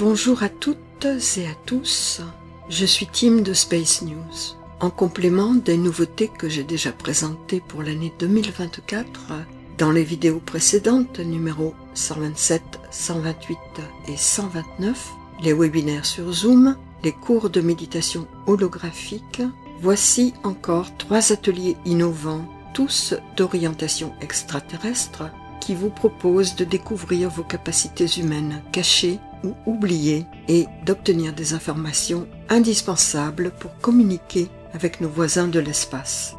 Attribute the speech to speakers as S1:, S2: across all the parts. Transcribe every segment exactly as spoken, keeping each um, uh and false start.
S1: Bonjour à toutes et à tous, je suis Tim de Space News. En complément des nouveautés que j'ai déjà présentées pour l'année deux mille vingt-quatre, dans les vidéos précédentes, numéros cent vingt-sept, cent vingt-huit et cent vingt-neuf, les webinaires sur Zoom, les cours de méditation holographique, voici encore trois ateliers innovants, tous d'orientation extraterrestre, qui vous proposent de découvrir vos capacités humaines cachées ou oubliées et d'obtenir des informations indispensables pour communiquer avec nos voisins de l'espace.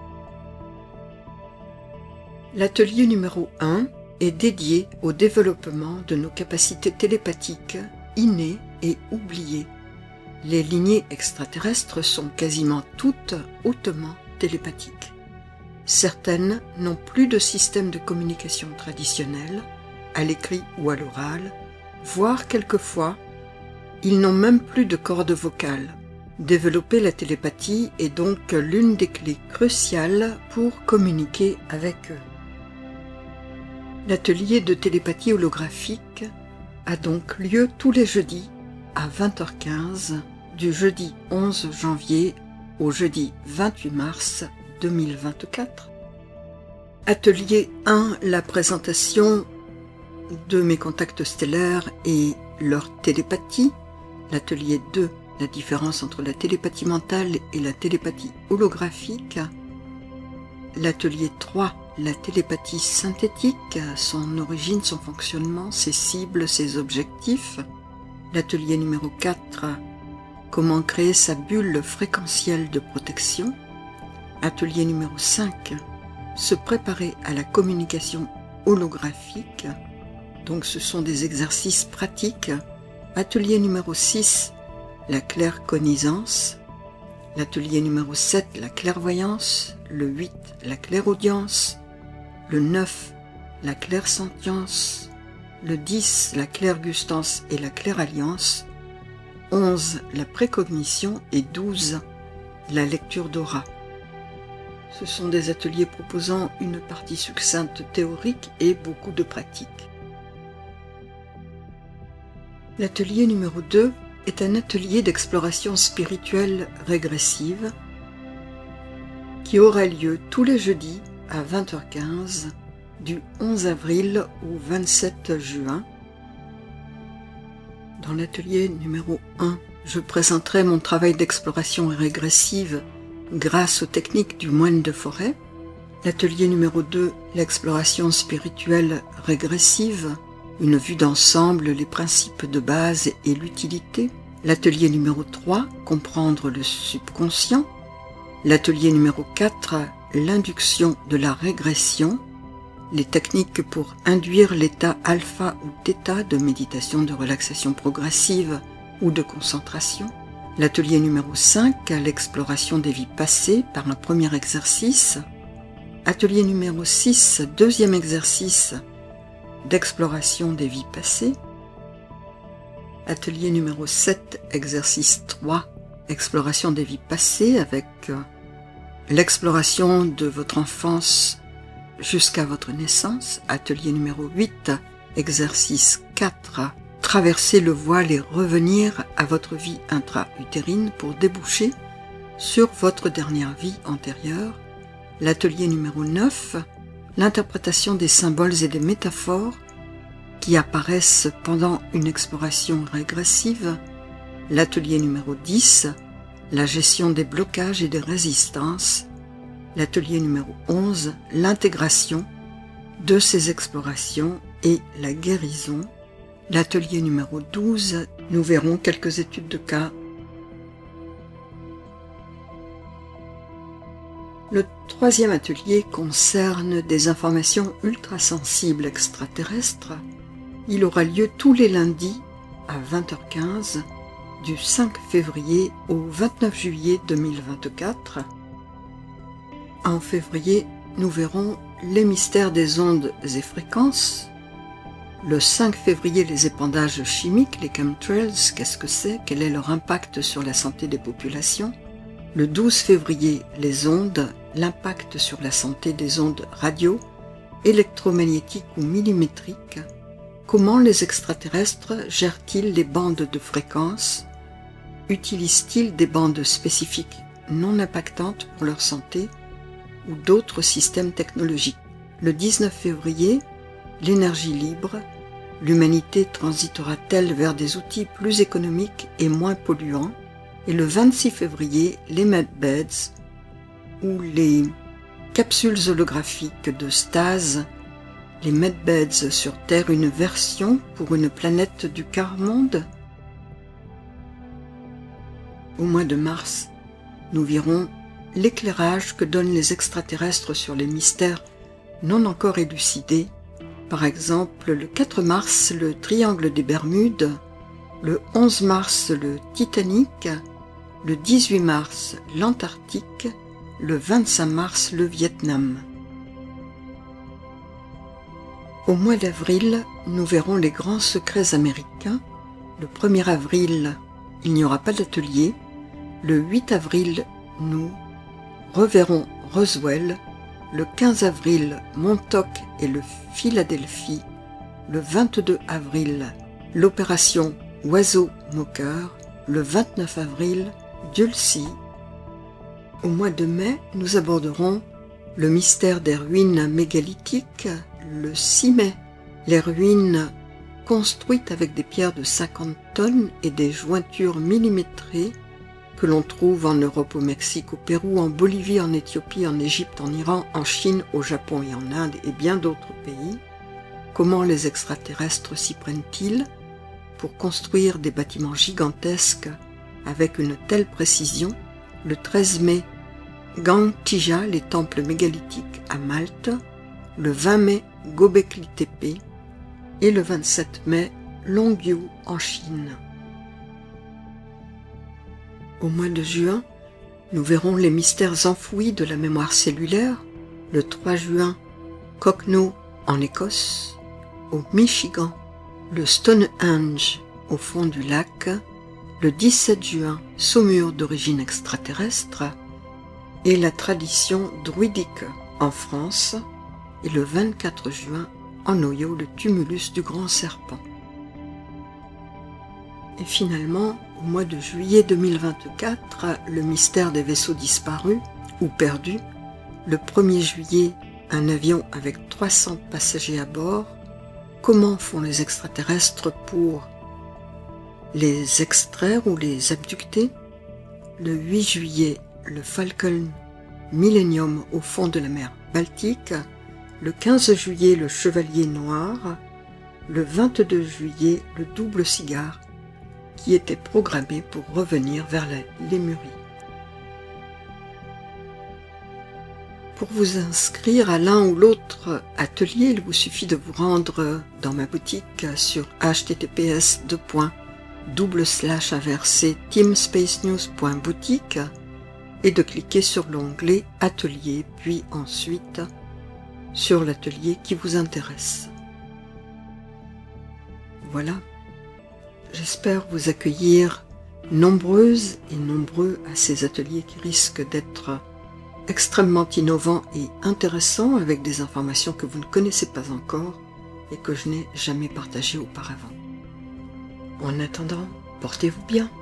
S1: L'atelier numéro un est dédié au développement de nos capacités télépathiques innées et oubliées. Les lignées extraterrestres sont quasiment toutes hautement télépathiques. Certaines n'ont plus de système de communication traditionnel, à l'écrit ou à l'oral, voire quelquefois, ils n'ont même plus de cordes vocales. Développer la télépathie est donc l'une des clés cruciales pour communiquer avec eux. L'atelier de télépathie holographique a donc lieu tous les jeudis à vingt heures quinze, du jeudi onze janvier au jeudi vingt-huit mars deux mille vingt-quatre. Atelier un, la présentation de mes contacts stellaires et leur télépathie. L'atelier deux, la différence entre la télépathie mentale et la télépathie holographique. L'atelier trois, la télépathie synthétique, son origine, son fonctionnement, ses cibles, ses objectifs. L'atelier numéro quatre, comment créer sa bulle fréquentielle de protection. Atelier numéro cinq, se préparer à la communication holographique. Donc ce sont des exercices pratiques. Atelier numéro six, la claircognizance. L'atelier numéro sept, la clairvoyance. Le huit, la clairaudience. Le neuf, la clairsentience. Le dix, la clairgustance et la clairalliance. onze, la précognition et douze, la lecture d'aura. Ce sont des ateliers proposant une partie succincte théorique et beaucoup de pratique. L'atelier numéro deux est un atelier d'exploration spirituelle régressive qui aura lieu tous les jeudis à vingt heures quinze du onze avril au vingt-sept juin. Dans l'atelier numéro un, je présenterai mon travail d'exploration régressive grâce aux techniques du moine de forêt. L'atelier numéro deux, l'exploration spirituelle régressive, une vue d'ensemble, les principes de base et l'utilité. L'atelier numéro trois, comprendre le subconscient. L'atelier numéro quatre, l'induction de la régression, les techniques pour induire l'état alpha ou θ de méditation de relaxation progressive ou de concentration. L'atelier numéro cinq, l'exploration des vies passées par un premier exercice. Atelier numéro six, deuxième exercice d'exploration des vies passées. Atelier numéro sept, exercice trois, exploration des vies passées avec l'exploration de votre enfance jusqu'à votre naissance. Atelier numéro huit, exercice quatre, traverser le voile et revenir à votre vie intra-utérine pour déboucher sur votre dernière vie antérieure. L'atelier numéro neuf, l'interprétation des symboles et des métaphores qui apparaissent pendant une exploration régressive. L'atelier numéro dix, la gestion des blocages et des résistances. L'atelier numéro onze, l'intégration de ces explorations et la guérison. L'atelier numéro douze, nous verrons quelques études de cas. Le troisième atelier concerne des informations ultrasensibles extraterrestres. Il aura lieu tous les lundis à vingt heures quinze du cinq février au vingt-neuf juillet deux mille vingt-quatre. En février, nous verrons les mystères des ondes et fréquences. Le cinq février, les épandages chimiques, les chemtrails, qu'est-ce que c'est? Quel est leur impact sur la santé des populations? Le douze février, les ondes, l'impact sur la santé des ondes radio, électromagnétiques ou millimétriques. Comment les extraterrestres gèrent-ils les bandes de fréquences? Utilisent-ils des bandes spécifiques non impactantes pour leur santé ou d'autres systèmes technologiques? Le dix-neuf février, l'énergie libre, l'humanité transitera-t-elle vers des outils plus économiques et moins polluants? Et le vingt-six février, les medbeds, ou les capsules holographiques de stase, les medbeds sur Terre, une version pour une planète du quart-monde? Au mois de mars, nous verrons l'éclairage que donnent les extraterrestres sur les mystères non encore élucidés. Par exemple, le quatre mars, le triangle des Bermudes, le onze mars, le Titanic, le dix-huit mars, l'Antarctique, le vingt-cinq mars, le Vietnam. Au mois d'avril, nous verrons les grands secrets américains. Le premier avril, il n'y aura pas d'atelier. Le huit avril, nous reverrons Roswell. Le quinze avril, Montauk et le Philadelphie. Le vingt-deux avril, l'opération Oiseau Moqueur. Le vingt-neuf avril, Dulcie. Au mois de mai, nous aborderons le mystère des ruines mégalithiques. Le six mai, les ruines construites avec des pierres de cinquante tonnes et des jointures millimétrées que l'on trouve en Europe, au Mexique, au Pérou, en Bolivie, en Éthiopie, en Égypte, en Iran, en Chine, au Japon et en Inde et bien d'autres pays. Comment les extraterrestres s'y prennent-ils pour construire des bâtiments gigantesques avec une telle précision? Le treize mai, Gang Tija, les temples mégalithiques à Malte. Le vingt mai, Göbekli Tepe. Et le vingt-sept mai, Longyu en Chine. Au mois de juin, nous verrons les mystères enfouis de la mémoire cellulaire. Le trois juin, Cocknow en Écosse. Au Michigan, le Stonehenge au fond du lac. Le dix-sept juin, Saumur d'origine extraterrestre. Et la tradition druidique en France. Et le vingt-quatre juin, en Ohio, le tumulus du grand serpent. Et finalement, au mois de juillet deux mille vingt-quatre, le mystère des vaisseaux disparus ou perdus. Le premier juillet, un avion avec trois cents passagers à bord. Comment font les extraterrestres pour les extraire ou les abducter? Le huit juillet, le Falcon Millennium au fond de la mer Baltique. Le quinze juillet, le Chevalier Noir. Le vingt-deux juillet, le Double Cigare, qui était programmé pour revenir vers la Lémurie. Pour vous inscrire à l'un ou l'autre atelier, il vous suffit de vous rendre dans ma boutique sur h t t p s deux points double slash inversé teamspacenews point boutique et de cliquer sur l'onglet Atelier, puis ensuite sur l'atelier qui vous intéresse. Voilà. J'espère vous accueillir nombreuses et nombreux à ces ateliers qui risquent d'être extrêmement innovants et intéressants avec des informations que vous ne connaissez pas encore et que je n'ai jamais partagées auparavant. En attendant, portez-vous bien.